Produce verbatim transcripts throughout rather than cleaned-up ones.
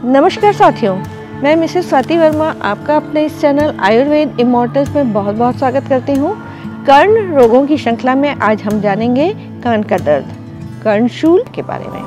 नमस्कार साथियों, मैं मिसेस स्वाति वर्मा आपका अपने इस चैनल आयुर्वेद इमॉर्टल्स में बहुत बहुत स्वागत करती हूँ। कर्ण रोगों की श्रृंखला में आज हम जानेंगे कान का दर्द, कर्णशूल के बारे में।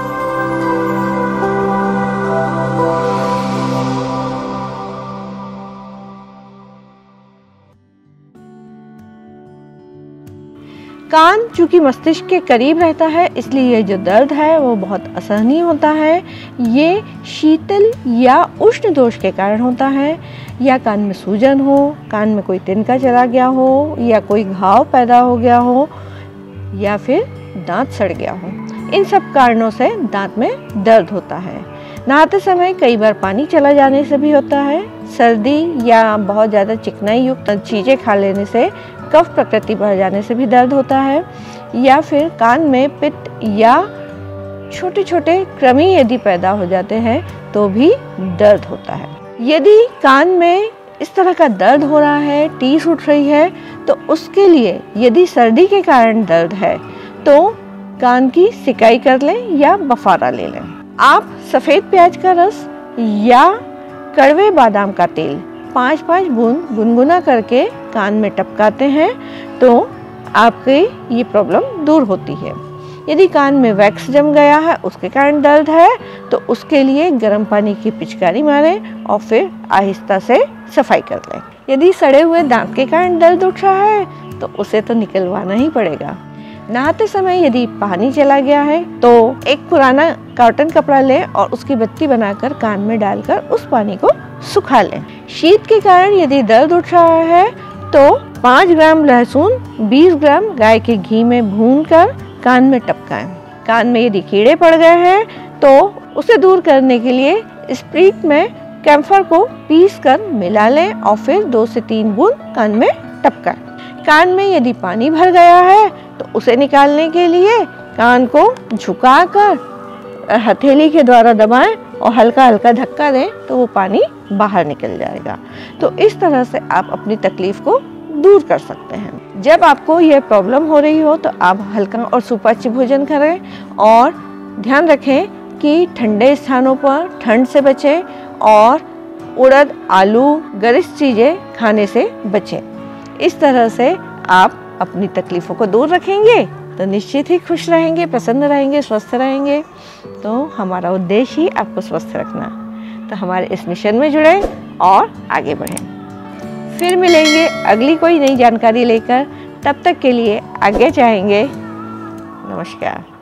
कान चूँकि मस्तिष्क के करीब रहता है, इसलिए ये जो दर्द है वो बहुत असहनीय होता है। ये शीतल या उष्ण दोष के कारण होता है, या कान में सूजन हो, कान में कोई तिनका चला गया हो, या कोई घाव पैदा हो गया हो, या फिर दांत सड़ गया हो। इन सब कारणों से दांत में दर्द होता है। नहाते समय कई बार पानी चला जाने से भी होता है। सर्दी या बहुत ज़्यादा चिकनाई युक्त चीज़ें खा लेने से, कफ प्रकृति बढ़ जाने से भी दर्द होता है, या फिर कान में पित्त या छोटे छोटे कृमि यदि पैदा हो जाते हैं तो भी दर्द होता है। यदि कान में इस तरह का दर्द हो रहा है, टीस उठ रही है, तो उसके लिए यदि सर्दी के कारण दर्द है तो कान की सिकाई कर लें या बफारा ले लें। आप सफ़ेद प्याज का रस या कड़वे बादाम का तेल पाँच पाँच बूंद गुनगुना करके कान में टपकाते हैं तो आपकी ये प्रॉब्लम दूर होती है। यदि कान में वैक्स जम गया है, उसके कारण दर्द है, तो उसके लिए गर्म पानी की पिचकारी मारें और फिर आहिस्ता से सफाई कर लें। यदि सड़े हुए दांत के कारण दर्द उठ रहा है तो उसे तो निकलवाना ही पड़ेगा। नहाते समय यदि पानी चला गया है तो एक पुराना कॉटन कपड़ा लें और उसकी बत्ती बनाकर कान में डालकर उस पानी को सुखा लें। शीत के कारण यदि दर्द उठ रहा है तो पाँच ग्राम लहसुन बीस ग्राम गाय के घी में भूनकर कान में टपकाएं। कान में यदि कीड़े पड़ गए हैं तो उसे दूर करने के लिए स्प्रिट में कैम्फर को पीस कर मिला लें और फिर दो से तीन बूंद कान में टपकाएं। कान में यदि पानी भर गया है तो उसे निकालने के लिए कान को झुकाकर हथेली के द्वारा दबाएं और हल्का हल्का धक्का दें तो वो पानी बाहर निकल जाएगा। तो इस तरह से आप अपनी तकलीफ को दूर कर सकते हैं। जब आपको यह प्रॉब्लम हो रही हो तो आप हल्का और सुपाच्य भोजन करें और ध्यान रखें कि ठंडे स्थानों पर ठंड से बचें और उड़द, आलू, गरिष्ठ चीज़ें खाने से बचें। इस तरह से आप अपनी तकलीफ़ों को दूर रखेंगे तो निश्चित ही खुश रहेंगे, प्रसन्न रहेंगे, स्वस्थ रहेंगे। तो हमारा उद्देश्य ही आपको स्वस्थ रखना। तो हमारे इस मिशन में जुड़े और आगे बढ़ें। फिर मिलेंगे अगली कोई नई जानकारी लेकर। तब तक के लिए आगे चाहेंगे। नमस्कार।